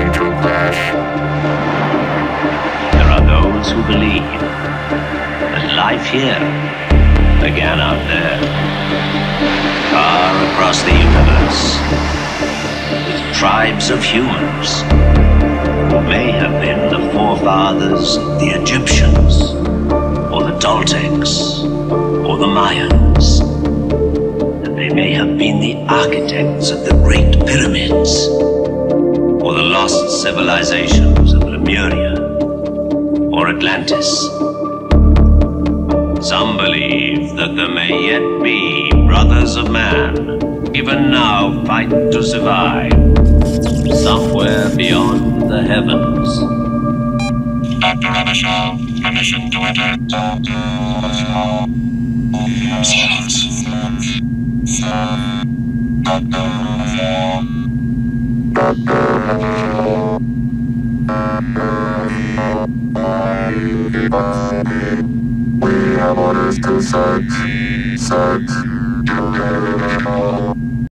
There are those who believe that life here began out there, far across the universe, with tribes of humans who may have been the forefathers of the Egyptians, or the Toltecs, or the Mayans. And they may have been the architects of the Great Pyramids, or the lost civilizations of Lemuria, or Atlantis. Some believe that there may yet be brothers of man, even now fight to survive, somewhere beyond the heavens. Dr. Anishal, permission to enter. Dr. Anishal. Silence. Dr. Anishal. Dr. Anishal. Why you keep us? We have orders to search. Search. Dr. Anishal.